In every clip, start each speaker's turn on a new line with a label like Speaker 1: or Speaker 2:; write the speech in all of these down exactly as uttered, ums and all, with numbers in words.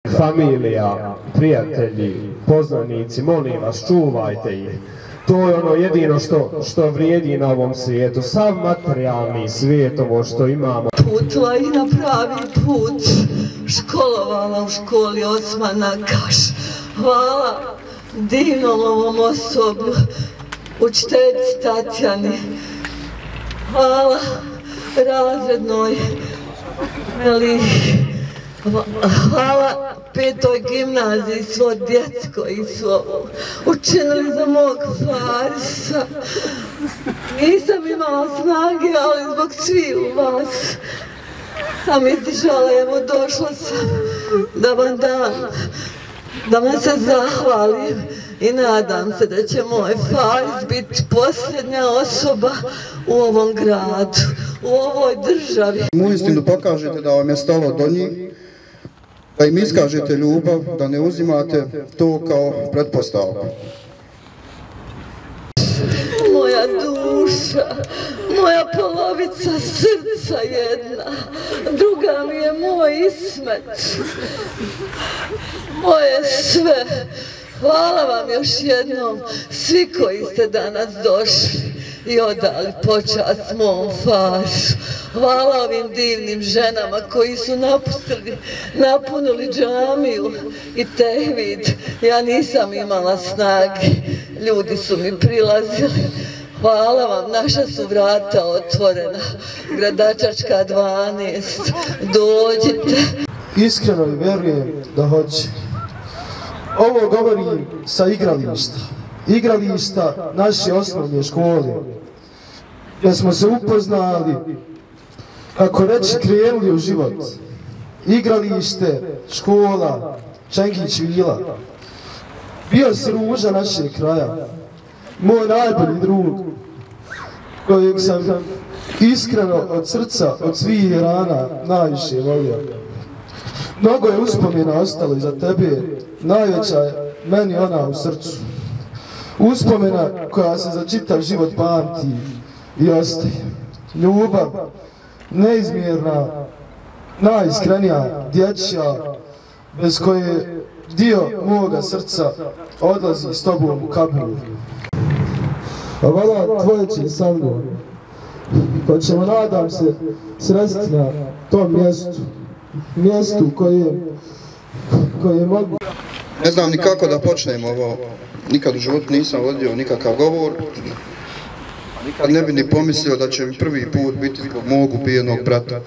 Speaker 1: Familija, prijatelji, poznanici, molim vas, čuvajte ih. To je ono jedino što, što vrijedi na ovom svijetu. Sav materijalni svijet, ovo što imamo.
Speaker 2: Putila ih na pravi put, školovala u školi Osmana Kaš. Hvala divnom ovom osoblju, učiteljici Tatjani. Hvala razrednoj Melih. Hvala petoj gimnaziji, svo djeci koji su ovo učinili za mog Farisa. Nisam imala snage, ali zbog svih u vas sam izdržala, evo došla sam da vam dam, da vam se zahvalim i nadam se da će moj Faris biti posljednja osoba u ovom gradu, u ovoj državi.
Speaker 3: Uistinu pokažete da vam je stalo do njih, da im iskažete ljubav, da ne uzimate to kao pretpostavku.
Speaker 2: Moja duša, moja polovica srca jedna, druga mi je moj Ismet, moje sve. Hvala vam još jednom, svi koji ste danas došli i odali počast mom Farisu. Hvala ovim divnim ženama koji su napustili, napunili džamiju i tehvid. Ja nisam imala snage, ljudi su mi prilazili. Hvala vam, naša su vrata otvorena, Gradačačka dvanaest, dođite.
Speaker 4: Iskreno vjerujem da hoće. Ovo govorim sa igrališta, igrališta naše osnovne škole, gdje smo se upoznali, kako reći, krenuli u život. Igralište, škola, Čengić vila. Bio si Ruža našeg kraja, moj najbolji drug, kojeg sam iskreno od srca, od svih rana najviše volio. Mnogo je uspomena ostalo iza tebe, najveća je meni ona u srcu. Uspomena koja se za čitav život pamti i ostaje. Ljubav, neizmjerna, najiskrenija, dječja, bez koje dio moga srca odlazi s tobom u kabulu. A vala tvoje će sa mnom, pa ćemo, nadam se, sresti na tom mjestu, mjestu koje, koje mogu.
Speaker 3: Ne znam ni kako da počnem ovo, nikad u životu nisam vodio nikakav govor, nikad ne bi ni pomislio da će mi prvi put biti zbog mog ubijenog brata.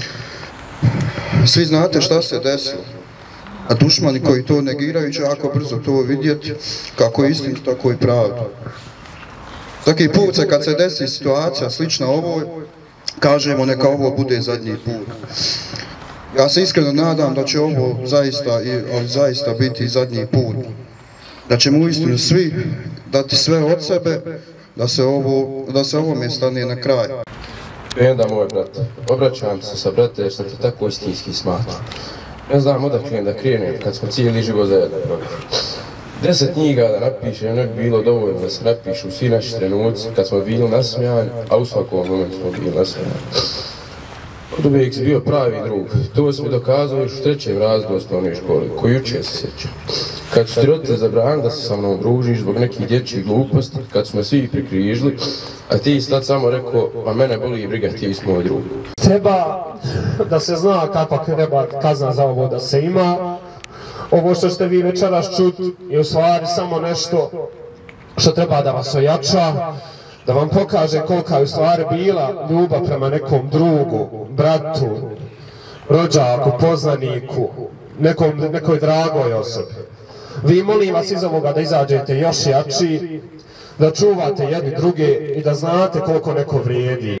Speaker 3: Svi znate šta se desilo, a dušmani koji to negiraju će jako brzo to vidjeti, kako je istinu, tako i pravdu. Svaki put se kad se desi situacija slična ovoj, kažemo neka ovo bude zadnji put. Ja se iskreno nadam da će ovo zaista, ali zaista biti zadnji put. Da ćemo uistinu svi dati sve od sebe, da se ovo, da se ovome stane na kraj.
Speaker 5: Benda moj brat, obraćam se sa brate jer sam te tako istinski smatram. Ne znam odakle da krenem kad smo cijeli život zajedno proveli. Deset knjiga da napišem ne bi bilo dovoljno da se napišu svi naši trenuci kad smo bili nasmijani, a u svakom momentu smo bili nasmijani. Od uvijek si bio pravi drug, to si mi dokazao još u trećem razredu osnovne škole, koji jučer se sjećam. Kad su ti roditelji zabranili da se sa mnom družiš zbog nekih dječjih gluposti, kad smo svi prikrižili, a ti si tad samo rekao, a mene boli i briga, ti si moj drug.
Speaker 1: Treba da se zna kakva treba kazna za ovo da se ima. Ovo što ste vi večeras čuti je u stvari samo nešto što treba da vas ojača, da vam pokaže kolika je u stvari bila ljubav prema nekom drugu, bratu, rođaku, poznaniku, nekom, nekoj dragoj osobi. Vi molim vas iz ovoga da izađete još jači, da čuvate jedni druge i da znate koliko neko vrijedi.